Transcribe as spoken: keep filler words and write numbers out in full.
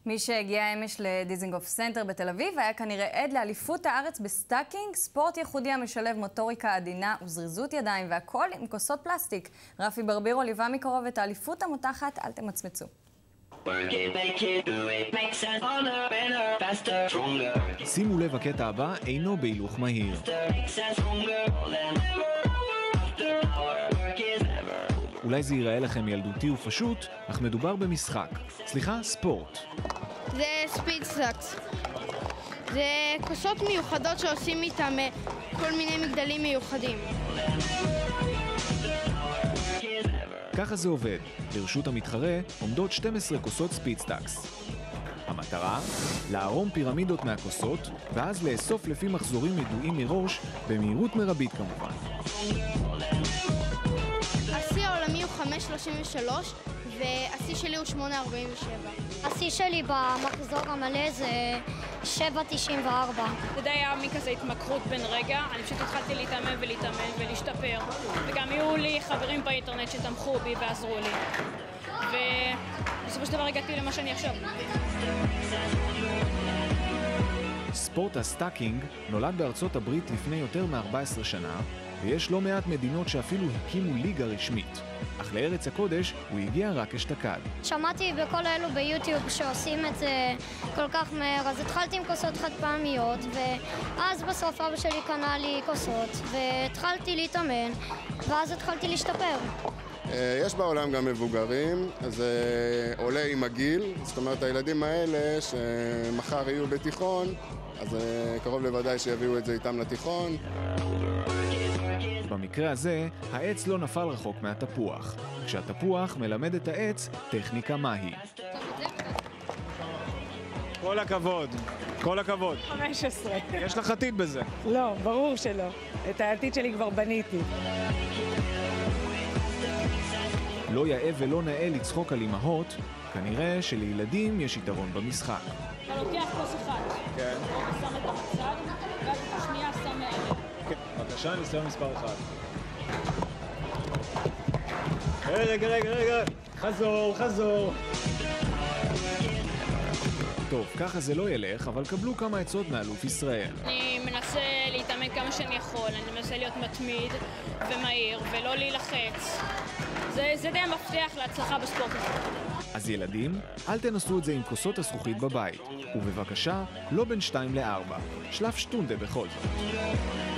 מי שהגיע אמש לדיזינגוף סנטר בתל אביב היה כנראה עד לאליפות הארץ בסטאקינג, ספורט ייחודי המשלב מוטוריקה עדינה וזריזות ידיים, והכל עם כוסות פלסטיק. רפי ברבירו ליווה מקרוב את האליפות המותחת, אל תמצמצו. שימו לב, הקטע הבא אינו בהילוך מהיר. אולי זה ייראה לכם ילדותי ופשוט, אך מדובר במשחק. סליחה, ספורט. זה ספידסטאקס. זה כוסות מיוחדות שעושים איתם כל מיני מגדלים מיוחדים. ככה זה עובד. לרשות המתחרה עומדות שתים עשרה כוסות ספידסטאקס. המטרה? להרום פירמידות מהכוסות, ואז לאסוף לפי מחזורים ידועים מראש, במהירות מרבית כמובן. השיא העולמי הוא חמש שלושים ושלוש, והשיא שלי הוא שמונה ארבעים ושבע. השיא שלי במחזור המלא זה שבע תשעים וארבע. זה די היה מכזה התמכרות בין רגע, אני פשוט התחלתי להתאמן ולהתאמן ולהשתפר, וגם היו לי חברים באינטרנט שתמכו בי ועזרו לי, ובסופו של דבר הגעתי למה שאני עכשיו. ספורט הסטאקינג נולד בארצות הברית לפני יותר מ-ארבע עשרה שנה, ויש לא מעט מדינות שאפילו הקימו ליגה רשמית. אך לארץ הקודש הוא הגיע רק אשתקד. שמעתי בכל אלו ביוטיוב שעושים את זה כל כך מהר, אז התחלתי עם כוסות חד פעמיות, ואז בסוף אבא שלי קנה לי כוסות, והתחלתי להתאמן, ואז התחלתי להשתפר. יש בעולם גם מבוגרים, זה עולה עם הגיל, זאת אומרת הילדים האלה שמחר יהיו בתיכון, אז קרוב לוודאי שיביאו את זה איתם לתיכון. במקרה הזה, העץ לא נפל רחוק מהתפוח, כשהתפוח מלמד את העץ טכניקה מהי. כל הכבוד, כל הכבוד. חמש עשרה. יש לך עתיד בזה. לא, ברור שלא. את העתיד שלי כבר בניתי. לא יאה ולא נאה לצחוק על אמהות, כנראה שלילדים יש יתרון במשחק. אתה לוקח כוס אחד, כן. אתה שם את המצד, ואז את השנייה שם מעלה. כן, בבקשה, ניסיון מספר אחד. רגע, רגע, רגע, חזור, חזור. טוב, ככה זה לא ילך, אבל קבלו כמה עצות מאלוף ישראל. אני מנסה להתאמן כמה שאני יכול, אני מנסה להיות מתמיד ומהיר ולא להילחץ. זה, זה די המפתח להצלחה בספורט הזה. אז ילדים, אל תנסו את זה עם כוסות הזכוכית בבית. ובבקשה, לא בין שתיים לארבע. שלף שטונדה בכל זאת.